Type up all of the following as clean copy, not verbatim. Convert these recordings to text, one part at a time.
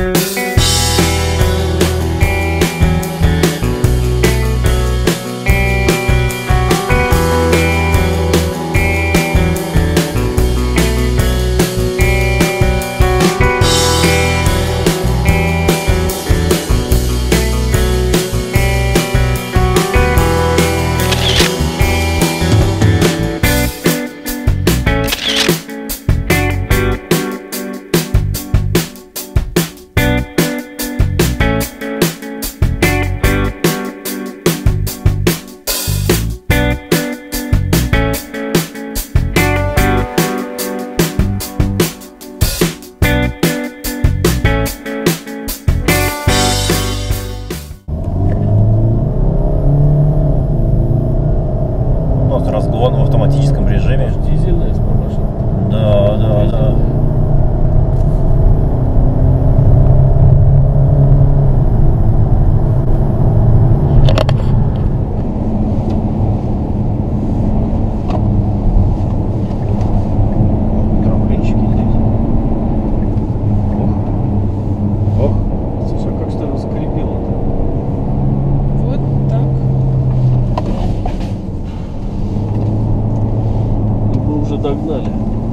Разгон в автоматическом режиме. Дизельная машина. Да, да, да. Трамплинчики здесь. Ох. Ох. Слушай, как что раскрепило-то? Вот так. Мы уже догнали.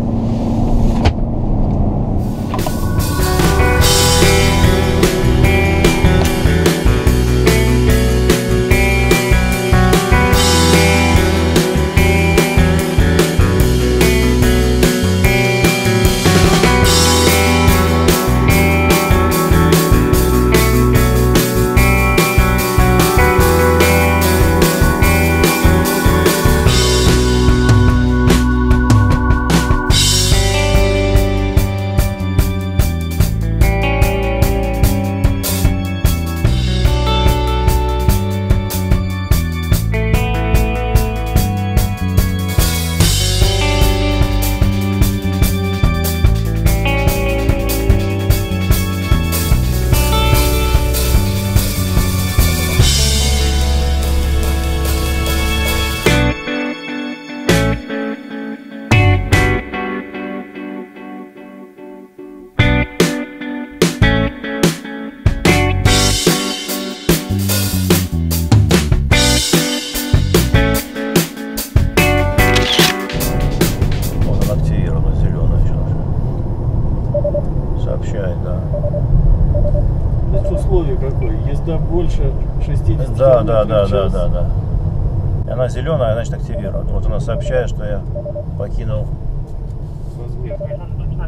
Сообщает, да. Значит, условие какое? Езда больше 60 Да, км да, да, в да, час. да, да. И она зеленая, значит активирует. Вот она сообщает, что я покинул. Разметка.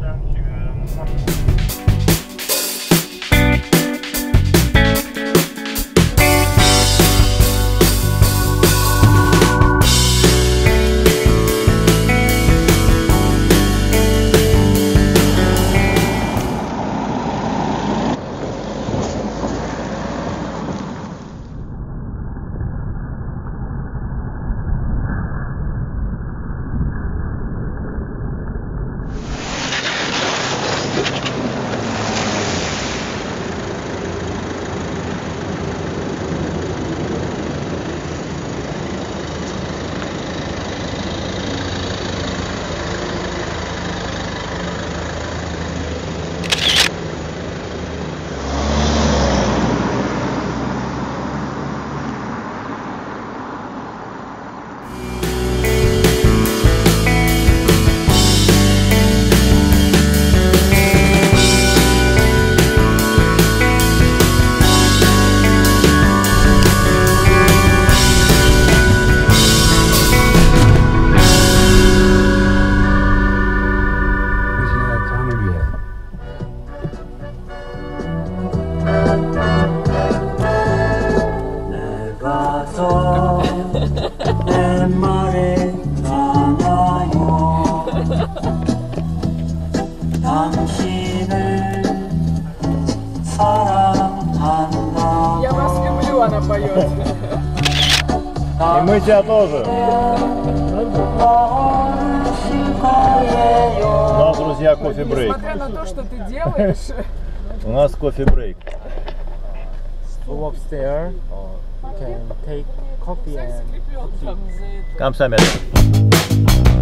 Я вас люблю, она поет. И мы тебя тоже. У нас, друзья, кофе-брейк. Несмотря на то, что ты делаешь. У нас кофе-брейк. Go upstairs, you can take coffee and Закреплен там за это. Камсамер.